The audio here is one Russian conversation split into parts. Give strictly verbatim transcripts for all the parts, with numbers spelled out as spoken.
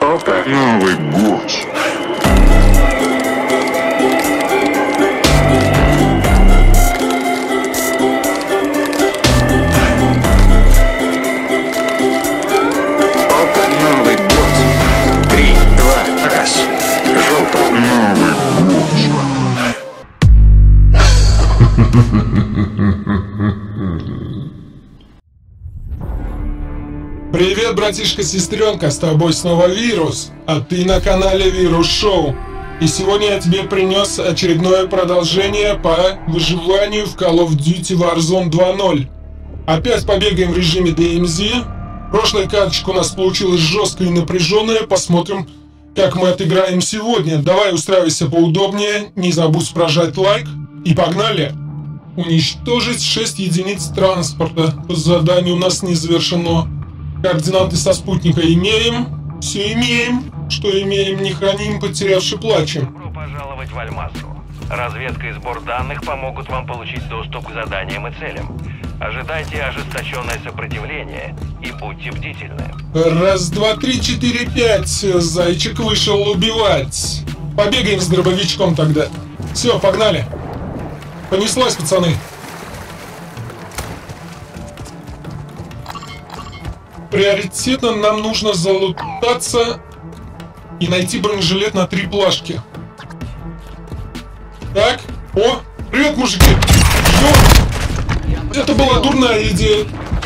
Это Новый год. Привет, братишка-сестренка, с тобой снова Вирус, а ты на канале Вирус Шоу. И сегодня я тебе принес очередное продолжение по выживанию в Call of Duty Warzone два ноль. Опять побегаем в режиме ди эм зет. Прошлая каточка у нас получилась жесткая и напряженная, посмотрим, как мы отыграем сегодня. Давай устраивайся поудобнее, не забудь прожать лайк и погнали! Уничтожить шесть единиц транспорта. Задание у нас не завершено. Координаты со спутника имеем. Все имеем. Что имеем, не храним, потерявши плачем. Добро пожаловать в Альмасу. Разведка и сбор данных помогут вам получить доступ к заданиям и целям. Ожидайте ожесточенное сопротивление и будьте бдительны. Раз, два, три, четыре, пять. Зайчик вышел убивать. Побегаем с дробовичком тогда. Все, погнали. Понеслась, пацаны. Приоритетно нам нужно залутаться и найти бронежилет на три плашки. Так, о, привет, мужики. Йо! Это была дурная идея.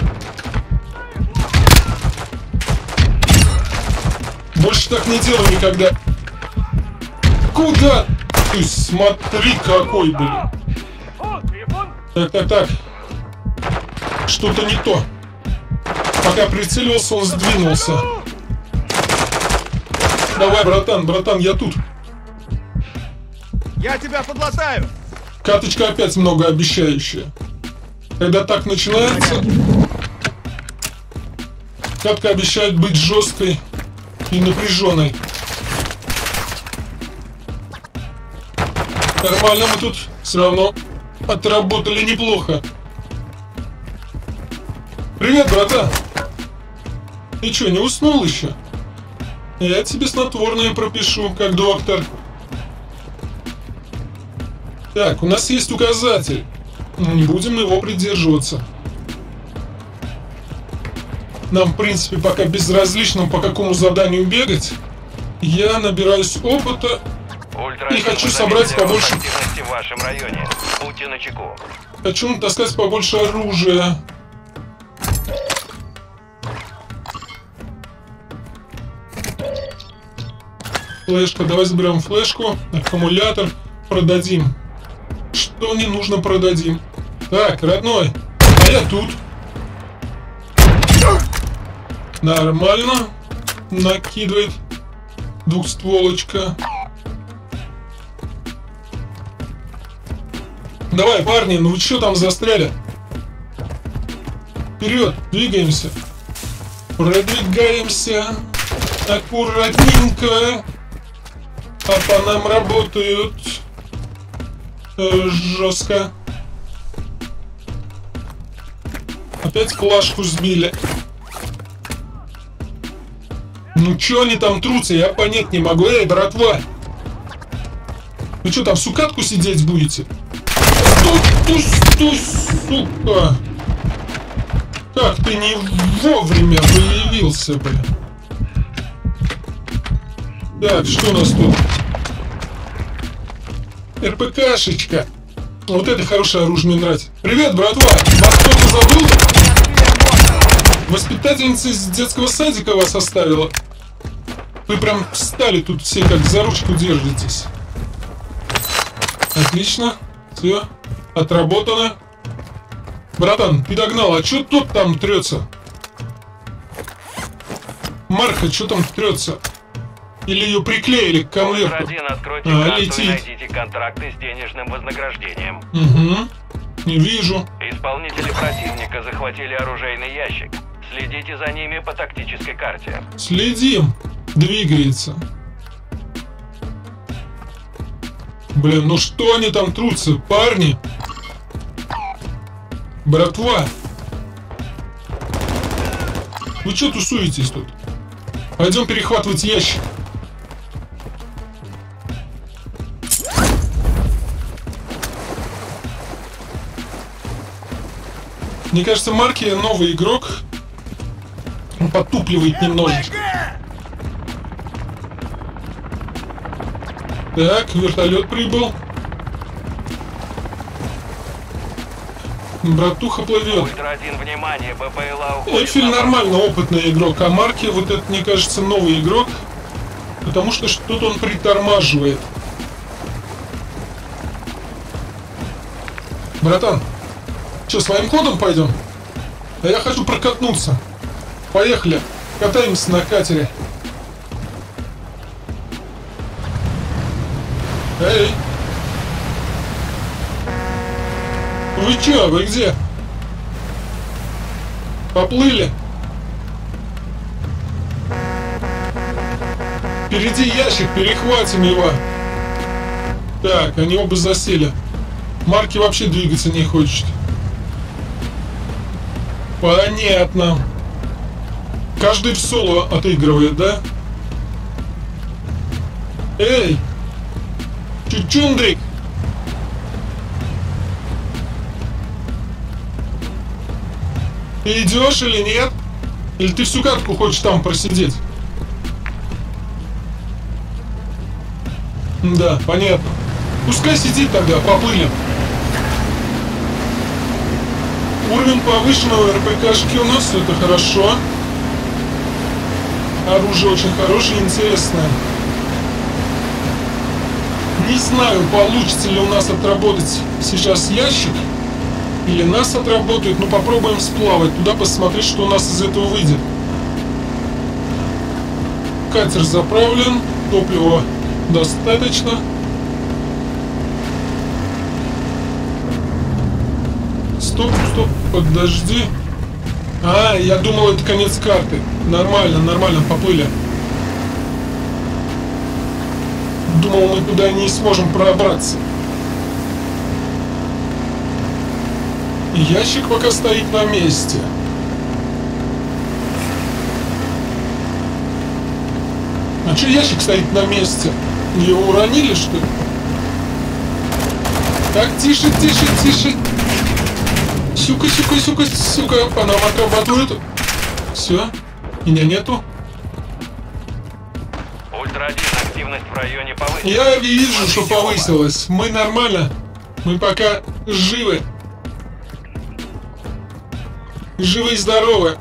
Больше так не делаю никогда. Куда? Ты смотри, какой, блин. Так, так, так. Что-то не то. Пока прицелился, он сдвинулся. Давай, братан, братан, я тут. Я тебя подлатаю. Каточка опять многообещающая. Когда так начинается, катка обещает быть жесткой и напряженной. Нормально, мы тут все равно отработали неплохо. Привет, братан. Ты что, не уснул еще? Я тебе снотворное пропишу, как доктор. Так, у нас есть указатель. Не будем его придерживаться. Нам, в принципе, пока безразлично, по какому заданию бегать. Я набираюсь опыта и хочу собрать побольше... в вашем районе. Будьте начеку. Хочу натаскать побольше оружия. Флешка, давай заберем флешку, аккумулятор, продадим. Что не нужно, продадим. Так, родной, а я тут. Нормально. Накидывает двухстволочка. Давай, парни, ну вы что там застряли? Вперед, двигаемся. Продвигаемся. Аккуратненько. А по нам работают э, жестко. Опять флажку сбили. Ну чё они там трутся, я понять не могу. Эй, братва! Вы что там, всю катку сидеть будете? Ты, ты, ты, сука! Как ты не вовремя появился, блин? Так, что у нас тут? РПКшечка. Вот это хорошее оружие, мне нравится. Привет, братва! Вас кто-то забыл? Воспитательница из детского садика вас оставила. Вы прям встали тут все, как за ручку держитесь. Отлично. Все. Отработано. Братан, ты догнал. А что тут там трется? Марха, что там трется? Или ее приклеили к конверту? один, откройте а, карту летит. И найдите контракты с денежным вознаграждением. Угу. Не вижу. Исполнители противника захватили оружейный ящик. Следите за ними по тактической карте. Следим. Двигается. Блин, ну что они там трутся, парни? Братва. Вы что тусуетесь тут? Пойдем перехватывать ящик. Мне кажется, Марки новый игрок. Он потупливает немножечко. Так, вертолет прибыл. Братуха плывет. Ультра один, внимание, БПЛА уходит. Эфель нормально опытный игрок, а Марки вот это, мне кажется, новый игрок. Потому что что-то он притормаживает. Братан, что, своим ходом пойдем? А я хочу прокатнуться. Поехали, катаемся на катере. Эй! Вы чё, вы где? Поплыли? Впереди ящик, перехватим его. Так, они оба засели. Марки вообще двигаться не хочет. Понятно. Каждый в соло отыгрывает, да? Эй! Чучундрик! Ты идешь или нет? Или ты всю катку хочешь там просидеть? Да, понятно. Пускай сидит тогда, поплыли. Уровень повышенного РПКшки у нас, это хорошо. Оружие очень хорошее и интересное. Не знаю, получится ли у нас отработать сейчас ящик. Или нас отработают, но попробуем сплавать туда, посмотреть, что у нас из этого выйдет. Катер заправлен, топлива достаточно. Стоп, стоп, подожди. А, я думал, это конец карты. Нормально, нормально, поплыли. Думал, мы туда не сможем пробраться. Ящик пока стоит на месте. А что ящик стоит на месте? Его уронили, что ли? Так, тише, тише, тише. Сюка, сюка, сюка, сюка. По нам отрабатывают. Все, меня нету. Ультра один, активность в районе повысилась. Я вижу, что повысилось. Мы нормально. Мы пока живы. Живы и здоровы.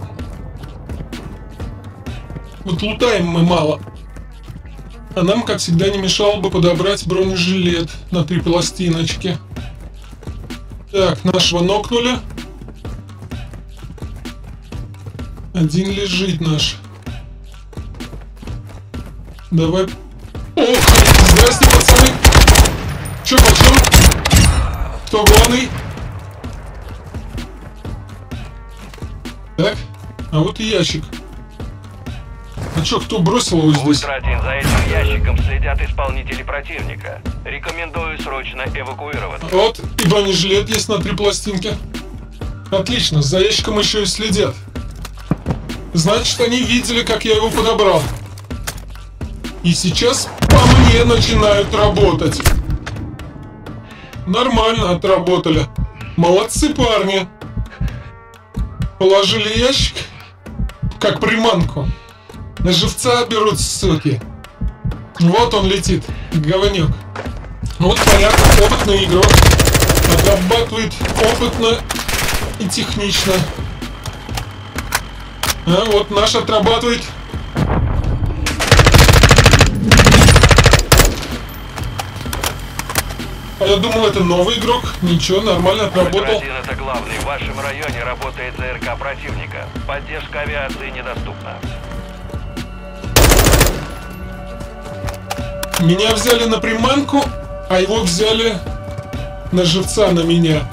Вот лутаем мы мало. А нам, как всегда, не мешало бы подобрать бронежилет на три пластиночки. Так, нашего нокнули. Один лежит наш. Давай. Ох, здрасте, пацаны. Чё, почем? Кто главный? Так, а вот и ящик. А чё, кто бросил его здесь? Ультра один, за этим ящиком следят исполнители противника. Рекомендую срочно эвакуироваться. Вот, и бронежилет есть на три пластинки. Отлично, за ящиком еще и следят. Значит, они видели, как я его подобрал. И сейчас по мне начинают работать. Нормально отработали. Молодцы, парни. Положили ящик, как приманку. На живца берут, суки. Вот он летит, говнюк. Вот понятно, опытный игрок. Отрабатывает опытно и технично. А вот наш отрабатывает. А я думал, это новый игрок. Ничего, нормально отработал. Ультра один, это главный. В вашем районе работает ЗРК противника. Поддержка авиации недоступна. Меня взяли на приманку, а его взяли на живца, на меня.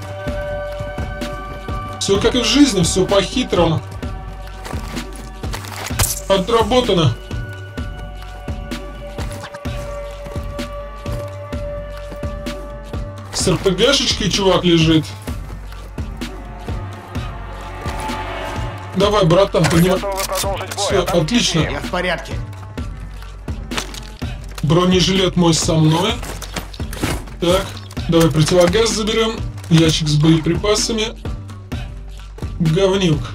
Все как и в жизни, все по-хитрому. Отработано. С РПГшечкой чувак лежит. Давай, братан, поднимай. Готовы продолжить бой. Все, Отомстите отлично. им. Я в порядке. Бронежилет мой со мной. Так, давай противогаз заберем. Ящик с боеприпасами. Говнюк.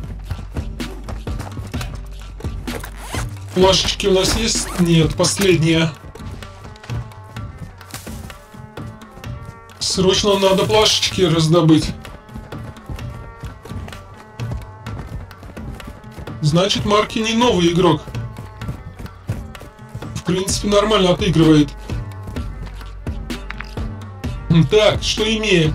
Флажечки у нас есть? Нет, последняя. Срочно надо плашечки раздобыть. Значит, Марки не новый игрок. В принципе, нормально отыгрывает. Так, что имеем?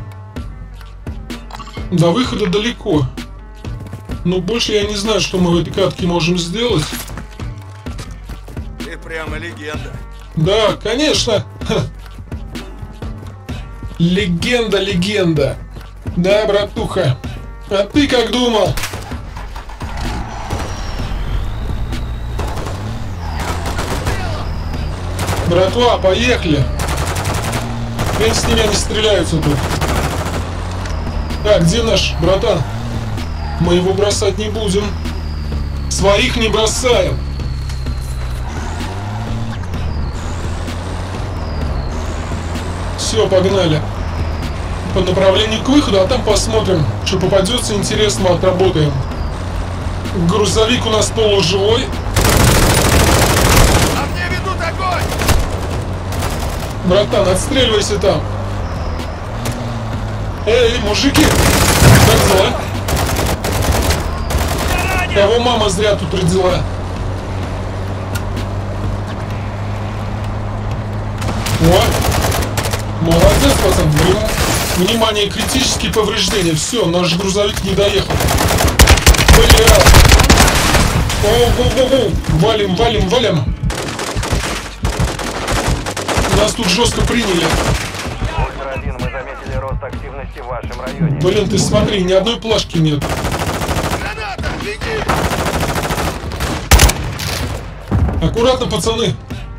До выхода далеко. Но больше я не знаю, что мы в этой катке можем сделать. Ты прямо легенда. Да, конечно. Ха. Легенда, легенда. Да, братуха. А ты как думал? Братва, поехали. Хрен с ними, они стреляются тут. Так, где наш братан? Мы его бросать не будем. Своих не бросаем. Все, погнали. По направлению к выходу, а там посмотрим, что попадется интересного, отработаем. Грузовик у нас полуживой. А мне ведут огонь! Братан, отстреливайся там. Эй, мужики! Как дела? Кого мама зря тут родила? О! Молодец, пацан. Внимание, критические повреждения. Все, наш грузовик не доехал. Бля! Оу-оу-оу! Валим, валим, валим! Нас тут жестко приняли. Ультра-один, мы заметили рост активности в вашем районе. Блин, ты смотри, ни одной плашки нет. Граната! Беги! Аккуратно, пацаны.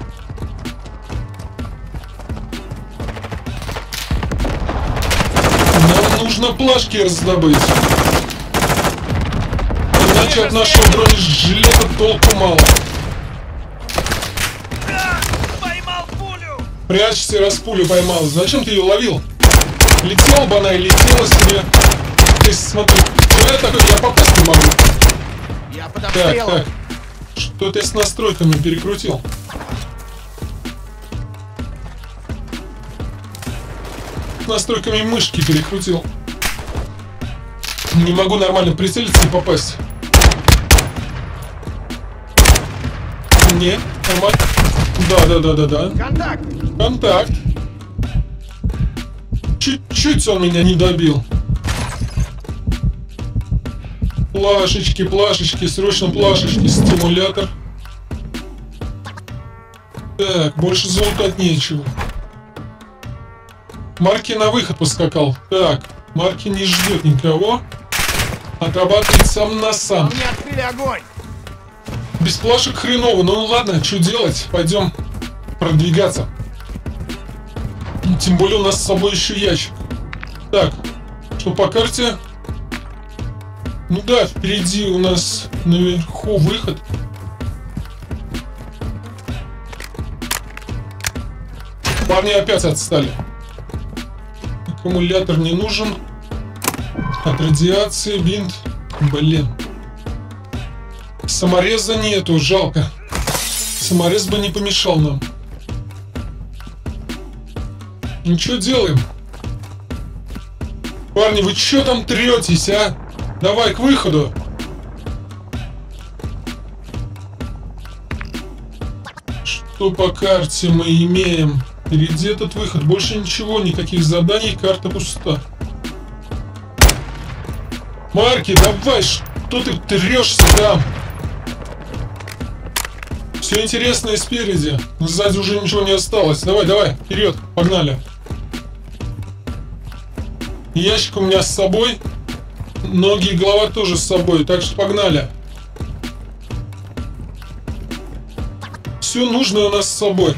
Нам нужно плашки раздобыть. Иначе от нашего бронежилета толку мало. Поймал пулю! Прячься, раз пулю поймал. Зачем ты ее ловил? Летела бы она и летела себе. Ты смотри, что я такой? Я попасть не могу. Я под Так, обстрелом. так. Что ты с настройками перекрутил? С настройками мышки перекрутил. Не могу нормально прицелиться и попасть. Нет, нормально. Да, да, да, да, да. Контакт! Контакт. Чуть-чуть он меня не добил. Плашечки, плашечки, срочно плашечки, стимулятор. Так, больше залутать нечего. Марки на выход поскакал. Так, Марки не ждет никого. Отрабатывает сам на сам. Мне открыли огонь! Без плашек хреново. Ну ладно, что делать? Пойдем продвигаться. Тем более у нас с собой еще ящик. Так, что по карте? Ну да, впереди у нас наверху выход. Парни опять отстали. Аккумулятор не нужен. От радиации, бинт. Блин. Самореза нету, жалко. Саморез бы не помешал нам. Ну что делаем? Парни, вы что там третесь, а? Давай к выходу. Что по карте мы имеем? Впереди этот выход. Больше ничего, никаких заданий, карта пуста. Марки, давай, что ты трешься там? Все интересное спереди. Сзади уже ничего не осталось. Давай, давай, вперед, погнали. Ящик у меня с собой. Ноги и голова тоже с собой, так что погнали. Все нужное у нас с собой.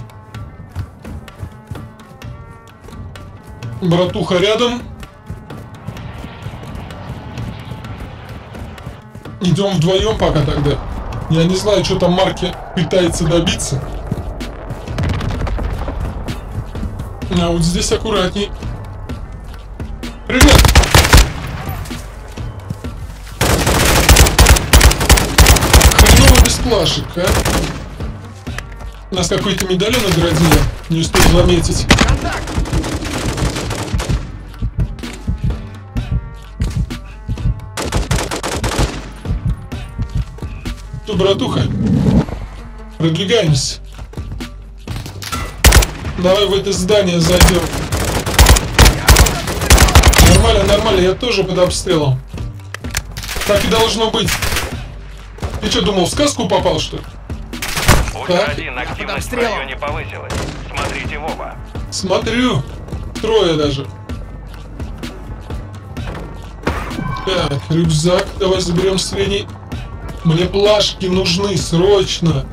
Братуха рядом. Идем вдвоем пока тогда. Я не знаю, что там Марки пытается добиться. А вот здесь аккуратней. Привет! Хреново без плашек, а? Нас какой-то медалью наградили. Не успел заметить. Контакт! Что, братуха? Продвигаемся. Давай в это здание зайдем. Нормально, нормально, я тоже под обстрелом. Так и должно быть. Ты что, думал, в сказку попал, что ли? Ультра-один, активность в районе повысилась. Смотрите в оба. Смотрю. Трое даже. Так, рюкзак. Давай заберем средний. Мне плашки нужны срочно.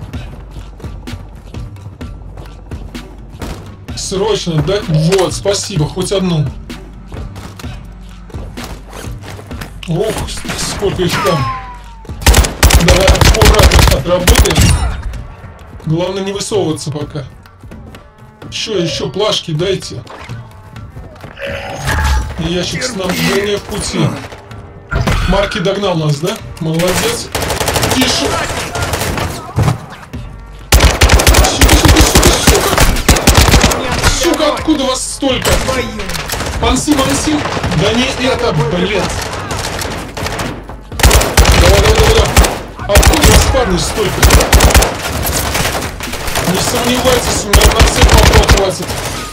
Срочно, да? Вот, спасибо, хоть одну. Ох, сколько их там. Давай аккуратно отработаем. Главное не высовываться пока. Еще, еще плашки дайте. Ящик снабжения в пути. Марки догнал нас, да? Молодец. Тише. Сука, сука, сука, сука. Сука, откуда вас столько? Манси, манси. Да не это, блин. Давай, давай, давай, давай. Откуда вас, парни, столько? Не сомневайтесь, у меня на всех попал хватит.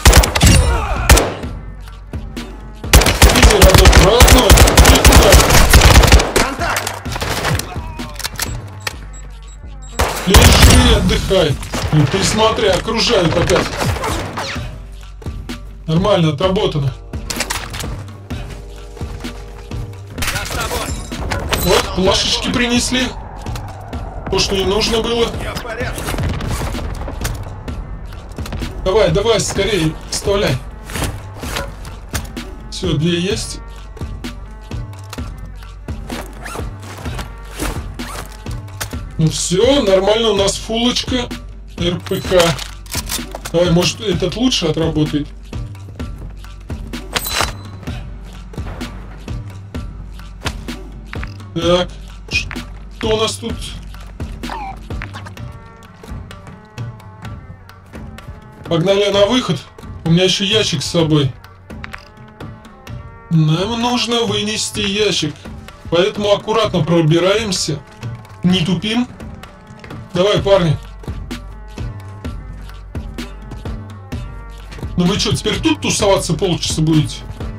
Иди, родной, родной, ты куда? Лежи, отдыхай. Ну, ты смотри, окружают опять. Нормально, отработано. Я с тобой. Вот, плашечки принесли. То, что не нужно было. Я в порядке. Давай, давай, скорее, вставляй. Все, две есть. Ну все, нормально, у нас фулочка. эр пэ ка. Давай, может, этот лучше отработает. Так, что у нас тут? Погнали на выход. У меня еще ящик с собой. Нам нужно вынести ящик. Поэтому аккуратно пробираемся. Не тупим. Давай, парни. Ну вы что, теперь тут тусоваться полчаса будете?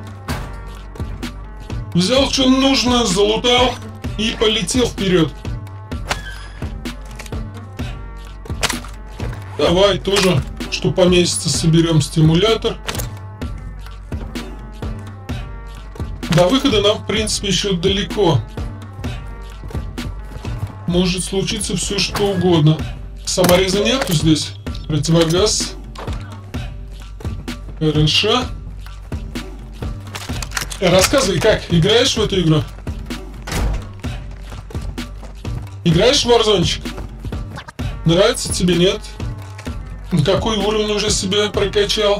Взял, что нужно, залутал и полетел вперед. Давай тоже, что поместится, соберем стимулятор. До выхода нам, в принципе, еще далеко. Может случиться все что угодно. Самореза нету здесь. Противогаз. Хорошо. Рассказывай, как? Играешь в эту игру? Играешь в Warzone? Нравится тебе, нет? На какой уровень уже себя прокачал?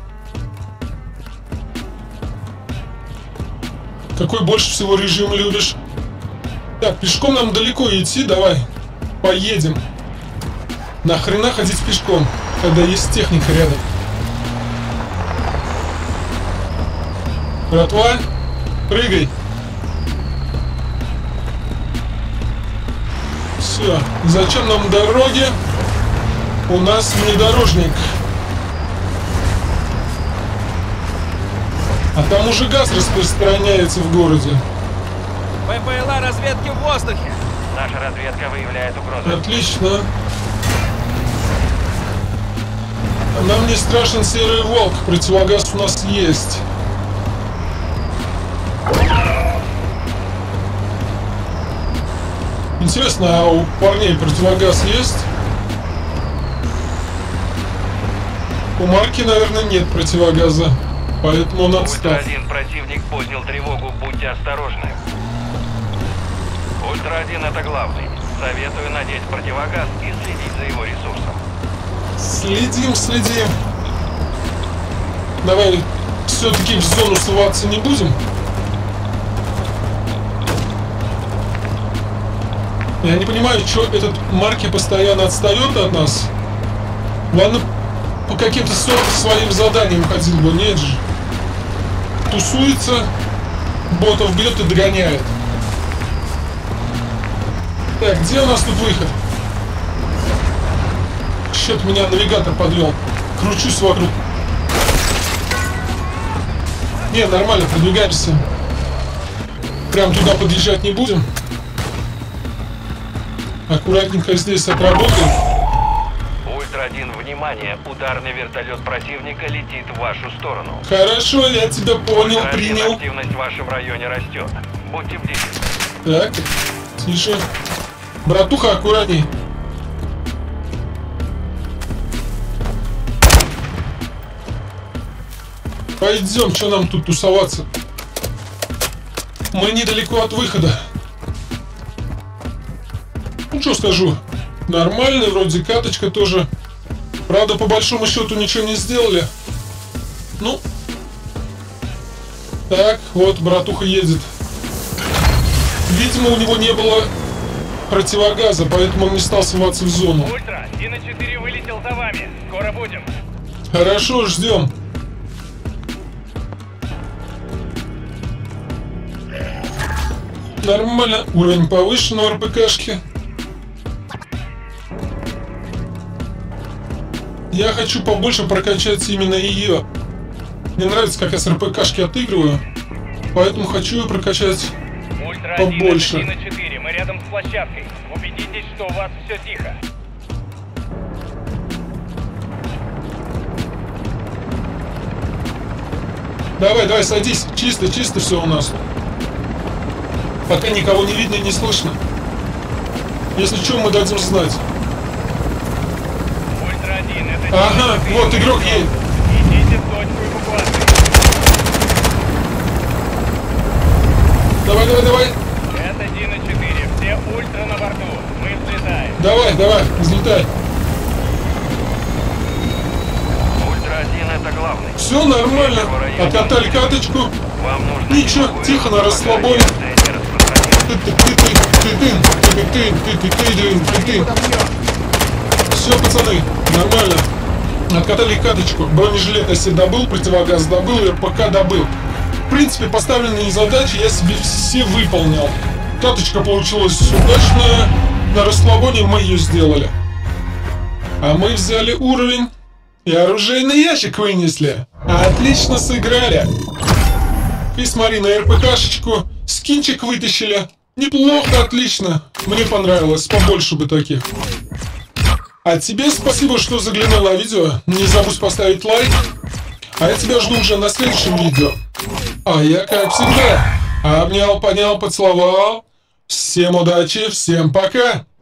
Какой больше всего режим любишь? Так, пешком нам далеко идти, давай. Поедем. Нахрена ходить пешком, когда есть техника рядом? Братва, прыгай. Все, зачем нам дороги? У нас внедорожник. А там уже газ распространяется в городе. вэ пэ эл а разведки в воздухе. Наша разведка выявляет угрозу. Отлично. Нам не страшен серый волк, противогаз у нас есть. Интересно, а у парней противогаз есть? У Марки, наверное, нет противогаза, поэтому он отстал. Ультра-один, противник поднял тревогу, будьте осторожны. Ультра один это главный. Советую надеть противогаз и следить за его ресурсом. Следим, следим. Давай все-таки в зону ссылаться не будем. Я не понимаю, что этот Марки постоянно отстает от нас. Ладно, по каким-то своим заданиям ходил бы, нет же. Тусуется, ботов бьет и догоняет. Так, где у нас тут выход? Что-то меня навигатор подвел. Кручусь вокруг. Не, нормально, продвигаемся. Прям туда подъезжать не будем. Аккуратненько здесь отработаем. Ультра один, внимание, ударный вертолет противника летит в вашу сторону. Хорошо, я тебя понял, Ультра один, принял. активность в вашем районе растет. Будьте бдительны. Так, тише. Братуха, аккуратней. Пойдем, что нам тут тусоваться? Мы недалеко от выхода. Ну, что скажу. Нормальный, вроде каточка тоже. Правда, по большому счету ничего не сделали. Ну. Так, вот, братуха едет. Видимо, у него не было противогаза, поэтому он не стал ссылаться в зону. Ультра, Дина четыре вылетел за вами. Скоро будем. Хорошо, ждем. Нормально. Уровень повышен у РПКшки. Я хочу побольше прокачать именно ее. Мне нравится, как я с РПКшки отыгрываю. Поэтому хочу ее прокачать Ультра побольше. один, Дина четыре, мы рядом с площадкой. Убедитесь, что у вас все тихо. Давай, давай, садись. Чисто, чисто все у нас. Пока никого не видно и не слышно. Если что, мы дадим знать. Ультра один, это Ага, вот игрок едет. Идите в точку эвакуации. Давай, давай, давай. Это Дина четыре, все ультра на борту. Мы взлетаем. Давай, давай, взлетай. Ультра один это главный. Все нормально. Откатали каточку. Вам нужно... Ничего, тихо, на расслабоне. Все, пацаны, нормально. Откатали каточку. Бронежилет я себе добыл, противогаз добыл, РПК добыл. В принципе, поставленные задачи я себе все выполнил. Каточка получилась удачная. На расслабоне мы ее сделали. А мы взяли уровень и оружейный ящик вынесли. Отлично сыграли. И смотри, на РПКшечку скинчик вытащили. Неплохо, отлично. Мне понравилось, побольше бы таких. А тебе спасибо, что заглянул на видео. Не забудь поставить лайк. А я тебя жду уже на следующем видео. А я, как всегда, обнял, поднял, поцеловал. Всем удачи, всем пока.